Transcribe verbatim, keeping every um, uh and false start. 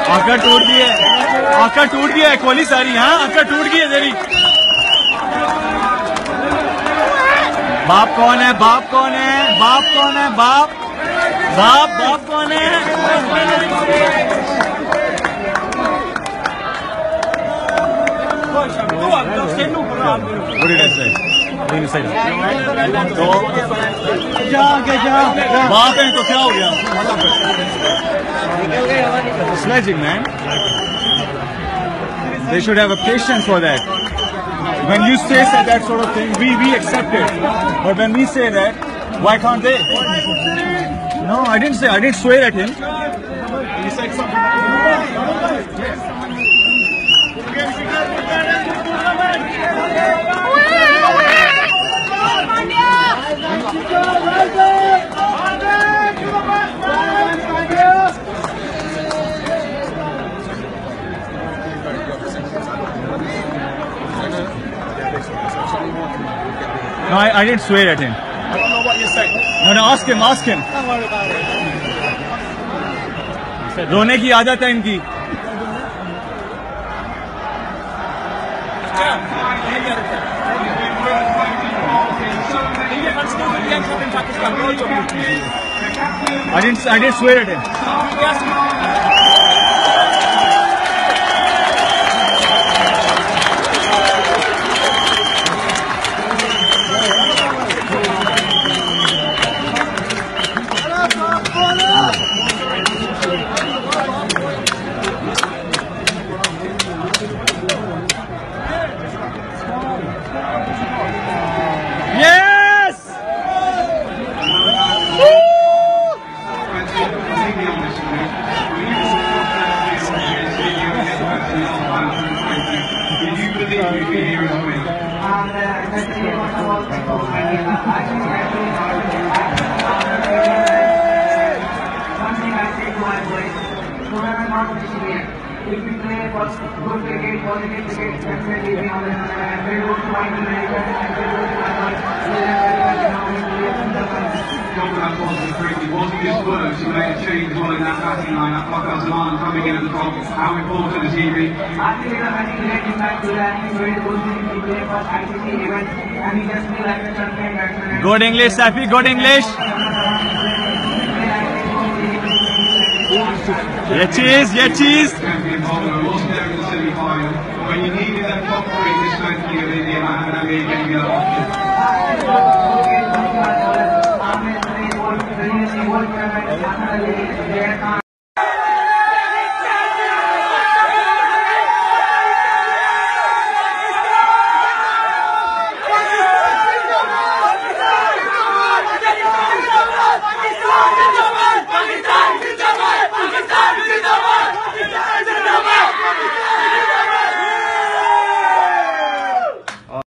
आका टूट गई है, आका टूट गया है खोली सारी। हाँ आका टूट गई है तेरी। बाप कौन है? बाप कौन है? बाप कौन है? बाप बाप बाप कौन है? What did I say? नहीं सही। तो क्या क्या क्या बाप है तो क्या हो गया? Sledging, man. They should have a patience for that. When you say that sort of thing, we we accept it. But when we say that, why can't they? No, I didn't say. I didn't swear at him. He said something. No, I, I didn't swear at him. I don't know what you're saying. No, no, ask him, ask him. Don't worry about it. रोने की आदत है इनकी. I didn't, I didn't swear at him. Yes! If we play for good cricket, positive cricket, definitely we are and we go to find the American and we go to It wasn't just words, you made a change as well in that batting line-up. Pakistan Zaman coming in at the top. How important is he been? I think it's a very great impact to that. He's very good to play for I C C events and he just feel like a champion batsman. Good English, Safi, good English. Yeah, cheese, yeah, cheese. Champion bowler wasn't there in the semi-final. When you needed that top three, this time to give India, Mahamad Ali, getting the other.